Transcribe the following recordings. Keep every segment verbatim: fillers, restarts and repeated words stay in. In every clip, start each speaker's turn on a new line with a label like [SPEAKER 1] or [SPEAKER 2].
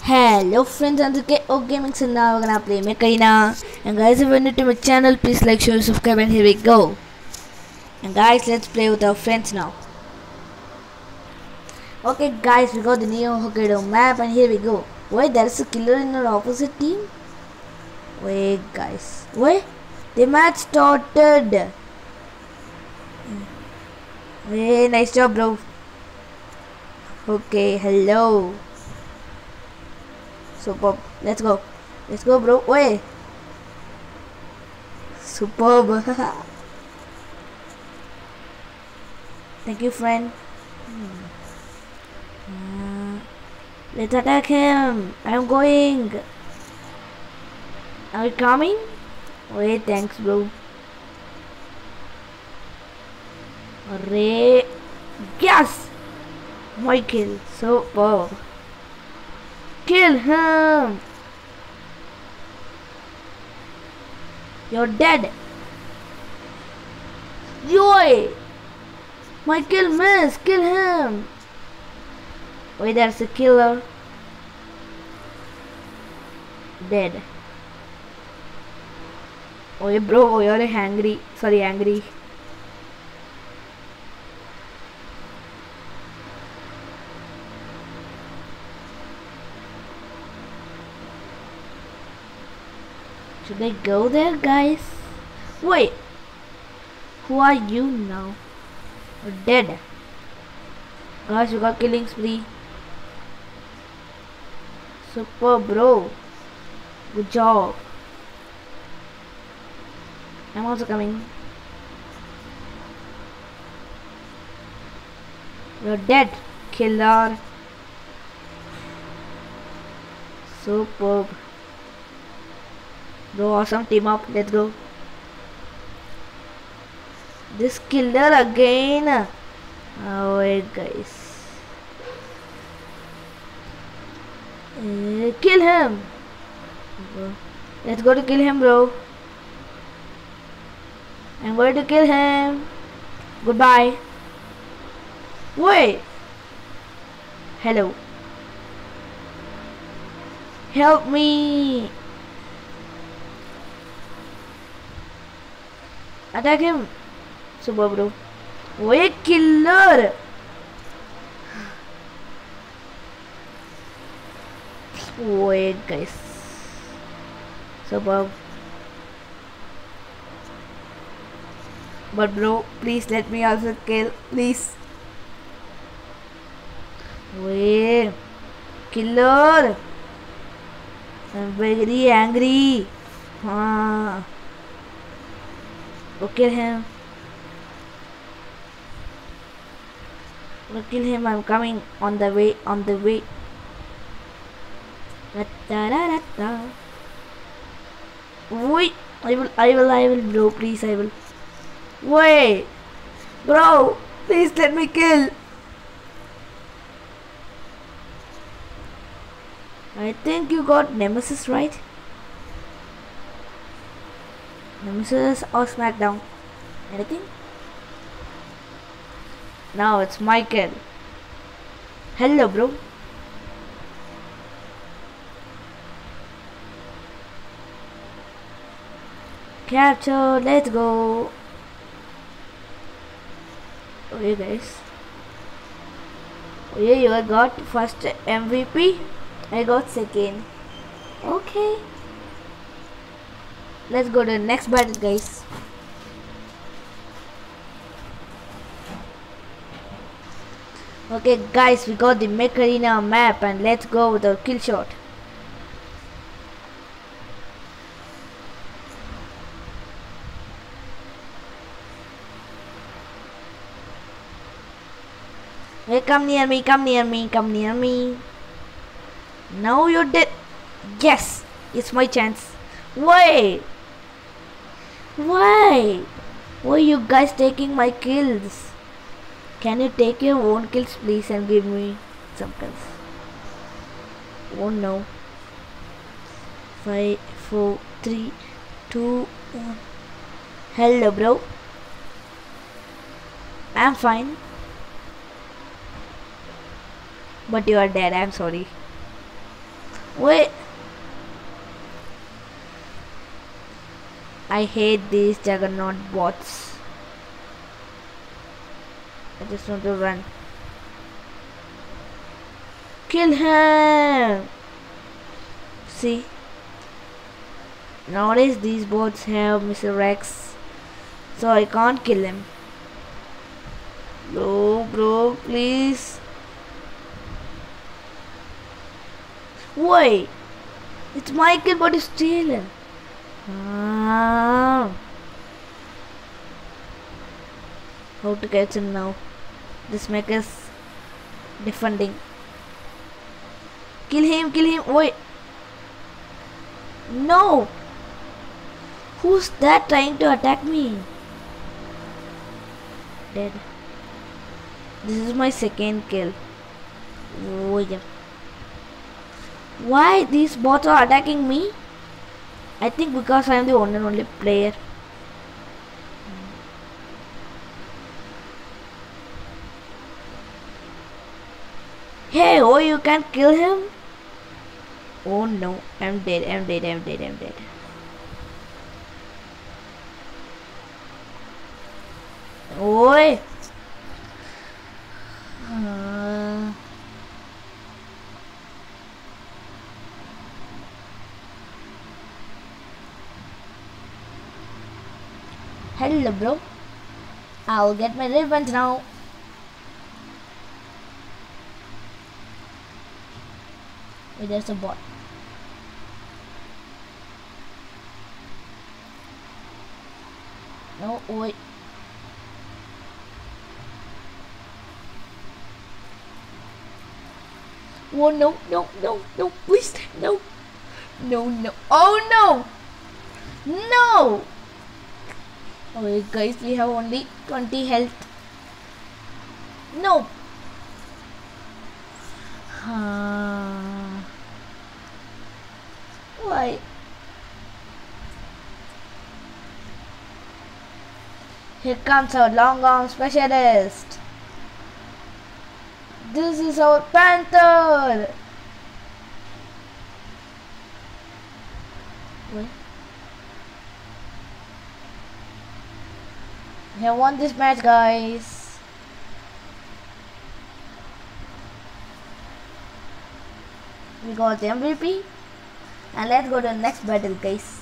[SPEAKER 1] Hello friends, and the O Gaming, and now we're gonna play Macarena. And guys, if you're new to my channel, please like, share, subscribe, and here we go. And guys, let's play with our friends now. Okay guys, we got the Neo Hokkaido map and here we go. Wait, there's a killer in our opposite team? Wait guys, wait, the match started. Hey, nice job bro. Okay, hello. Superb. Let's go. Let's go, bro. Wait. Superb. Thank you, friend. Uh, let's attack him. I'm going. Are you coming? Wait, thanks, bro. Array. Yes! My kill. Superb. Kill him! You're dead! Yoy! My kill missed! Kill him! Wait, there's a killer. Dead. Oh, bro, you're angry. Sorry, angry. Should I go there, guys? Wait! Who are you now? You're dead. Guys, you got killing spree. Super, bro. Good job. I'm also coming. You're dead, killer. Superb. Bro, awesome, team up, let's go. This killer again. Oh wait guys. Uh, kill him. Let's go to kill him, bro. I'm going to kill him. Goodbye. Wait. Hello. Help me. Attack him. Super, bro. Wait, killer. Wait guys. Super. But bro, please let me also kill. Please. Wait. Killer. I'm very angry. Ah. Go kill him. Go kill him. I'm coming on the way. On the way. Wait. I will. I will. I will, bro. Please. I will. Wait, bro. Please let me kill. I think you got Nemesis, right? Nemesis or Smackdown? Anything? Now it's Michael. Hello, bro. Capture. Let's go. Okay, guys. Okay, you got first M V P. I got second. Okay. Let's go to the next battle, guys. Okay guys, we got the Macarena map and let's go with our kill shot. Hey, come near me, come near me, come near me. Now you're dead. Yes, it's my chance. Wait. Why? Why are you guys taking my kills? Can you take your own kills please and give me some kills? Oh no. Five, four, three, two, one. Hello, bro. I'm fine. But you are dead, I'm sorry. Wait. I hate these juggernaut bots. I just want to run. Kill him! See? Nowadays these bots have Mister Rex, so I can't kill him. Bro, bro, please. Wait! It's Michael, but he's stealing. Ah. How to catch him now? This mech is defending. Kill him, kill him. Wait. No. Who's that trying to attack me? Dead. This is my second kill. Oh yeah. Why these bots are attacking me? I think because I am the one and only player. Hey, oh, you can kill him? Oh no, I'm dead, I'm dead, I'm dead, I'm dead. Oi! Uh, hello, bro. I'll get my revenge now. Wait, there's a bot. No, wait. Oh no, no, no, no, please, no. No, no, oh no! No! Oh guys, we have only twenty health. No! Uh, why? Here comes our long arm specialist. This is our Panther. Wait. We have won this match, guys. We got the M V P. And let's go to the next battle, guys.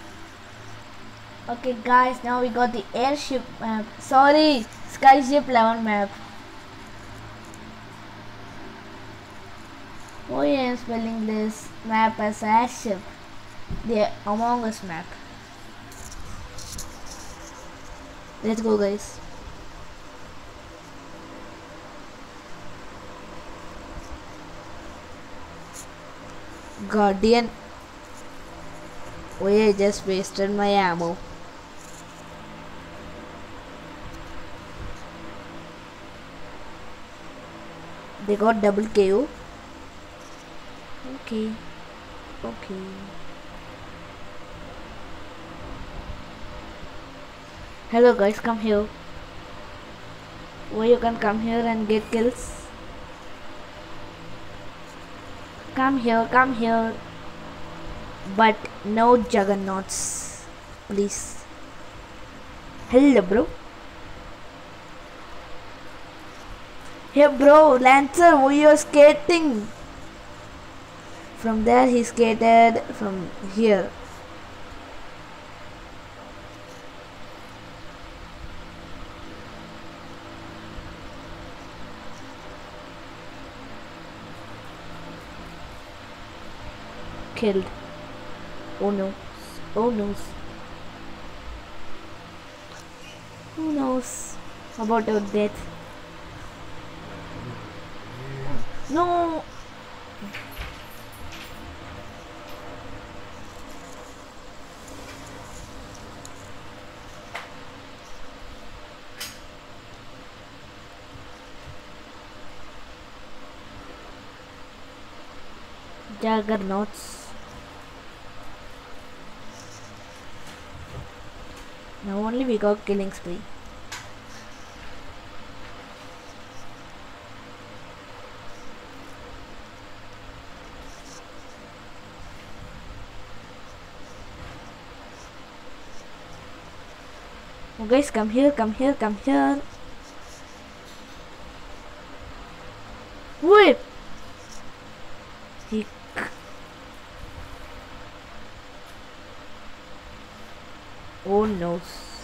[SPEAKER 1] Okay guys, now we got the airship map. Sorry, skyship eleven map. Oh yeah, I'm spelling this map as airship. The Among Us map. Let's go, guys. Guardian. Oh yeah, I just wasted my ammo. They got double K O. Okay. Okay. Hello guys, come here. Where you can come here and get kills. Come here, come here. But no juggernauts. Please. Hello bro. Hey bro, Lancer, we are skating. From there he skated from here. Killed. Oh no. Oh no. Who knows about our death? No. Juggernauts. Now only we got killing spree. Oh guys, come here, come here, come here. Wait. He. Oh no.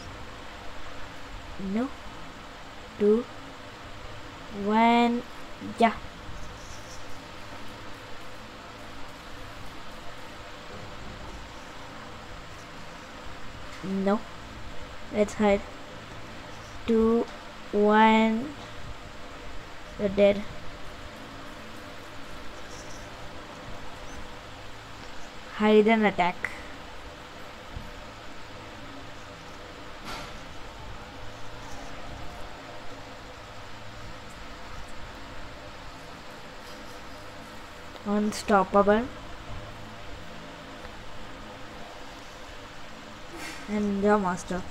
[SPEAKER 1] No. Two. One. Yeah. No. Let's hide. Two. One. You're dead. Hide and attack. Unstoppable. And Ninja Master.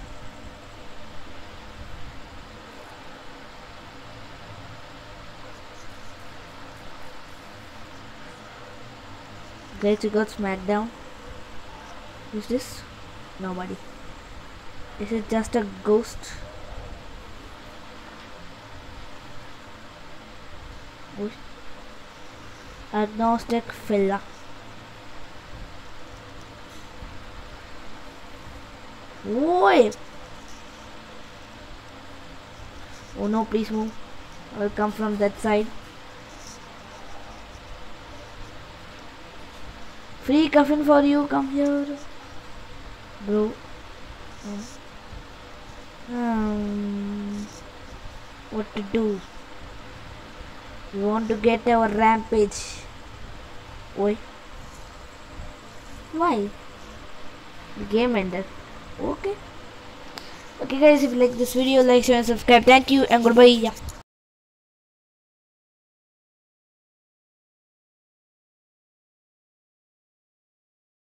[SPEAKER 1] Guys, we got Smackdown. Who's this? Nobody. This is just a ghost. Who's agnostic fella. Wait. Oh no, please move. I will come from that side. Free coffin for you, come here. Bro. Um, what to do? We want to get our rampage. Wait. Why? The game ended. Okay. Okay guys, if you like this video, like, share and subscribe. Thank you and goodbye. Yeah.